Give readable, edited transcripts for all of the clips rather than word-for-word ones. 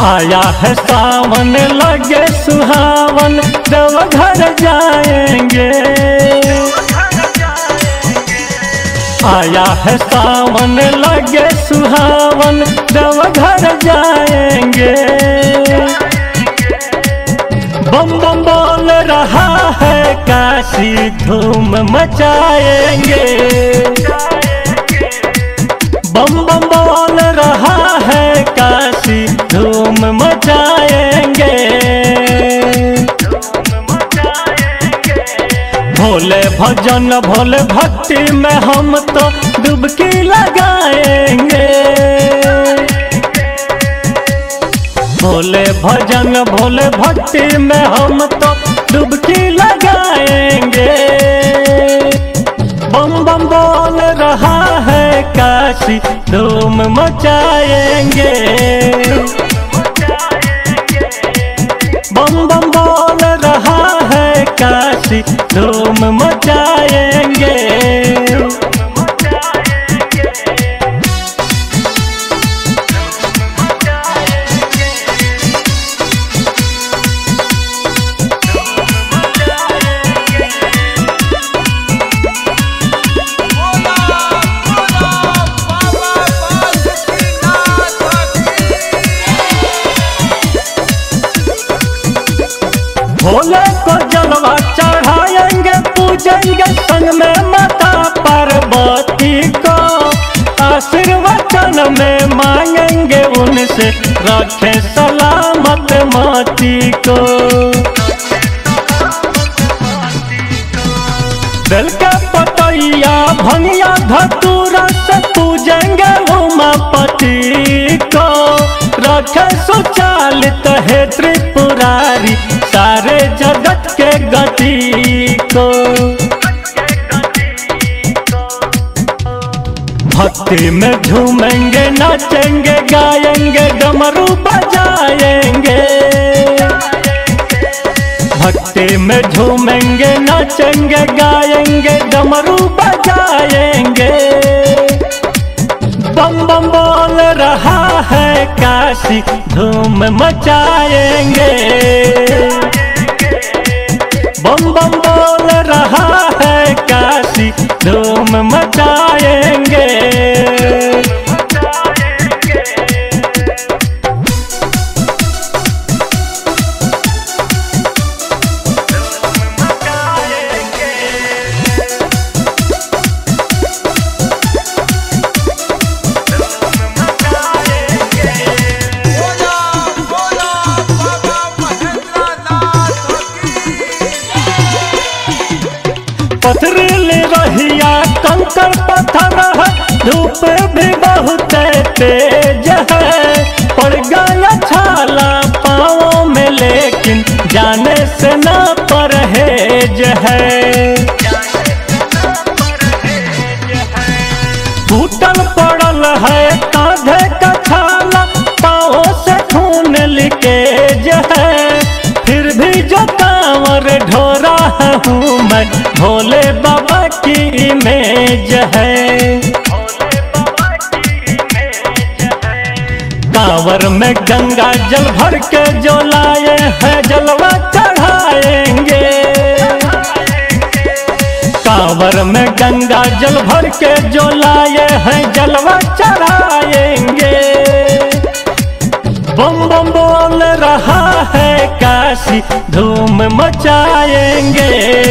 आया है सावन लगे सुहावन, देवघर जाएंगे। आया है सावन लगे सुहावन, देवघर जाएंगे। बम बम बोल रहा है काशी, धूम मचाएंगे। बम बम बोल रहा है काशी, धूम मचाएंगे। भोले भजन भोले भक्ति में हम तो डुबकी लगाएंगे। भोले भजन भोले भक्ति में हम तो डुबकी लगाएंगे। बम बम बोल रहा है काशी, धूम मचाएंगे। बम बम बोल रहा है काशी, धूम मचाएंगे। भोले को जलवा चढ़ाएंगे, पूजेंगे संग में माता पार्वती को। आशीर्वचन में मांगेंगे उनसे, रखे सलामत माती को। दिल का पतैया भंगिया धतूरा से पूजेंगे उमापति को। रखे सुचालित है त्रिपुरारी, सारे जगत के गति को। भक्ति में झूमेंगे नाचेंगे गाएंगे, डमरू बजाएंगे। भक्ति में झूमेंगे नाचेंगे गाएंगे, डमरू बजाएंगे। बम बम बोल रहा है काशी, धूम मचाएंगे। बम बम बोल रहा है काशी, धूम मचाएंगे। पथरीली रहिया कंकड़ पत्थर है, धूप भी बहुत तेज है। पड़ गया छाला पाँवों में लेकिन जाने से न परहेज है। टूटल पड़ल है कांधे का छाला, पाँवों से खून लीकेज है। फिर भी जो कांवर ढो रहा हूँ मैं, भोले बाबा की इमेज है। कांवर में गंगा जल भर के जो लाए हैं, जलवा चढ़ाएंगे। कांवर में गंगा जल भर के जो लाए हैं, जलवा चढ़ाएंगे। बम बम बोल रहा है काशी, धूम मचाएंगे।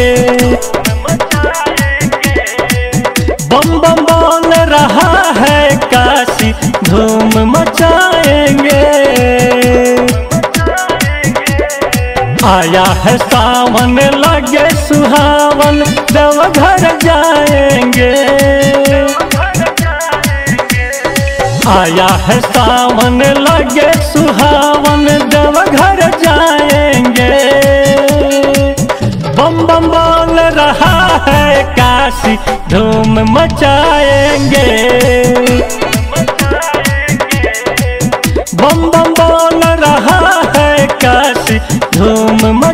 बम बम बोल रहा है काशी, धूम मचाएंगे। आया है सावन लगे सुहावन, देवघर जाएंगे। आया है सावन लगे सुहावन, देवघर जाएंगे। बम बम बोल रहा है काशी, धूम मचाएंगे। बम बम बोल रहा है काशी, धूम